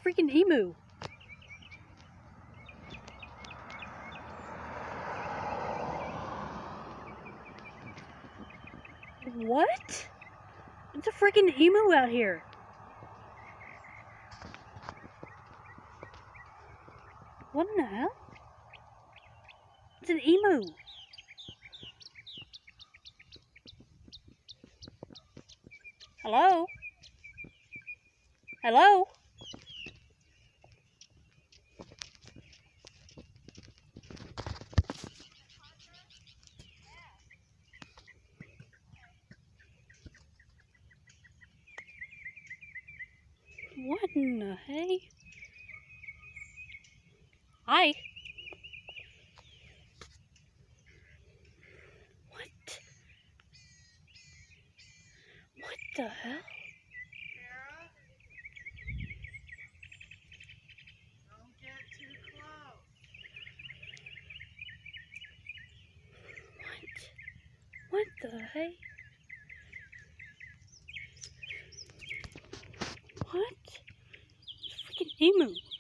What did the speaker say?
freaking emu. What? It's a freaking emu out here. What in the hell? It's an emu. Hello? Hello? What in the hey? Hi. What? What the hell? Kara? Don't get too close. What the hey? What? It's a freaking emu.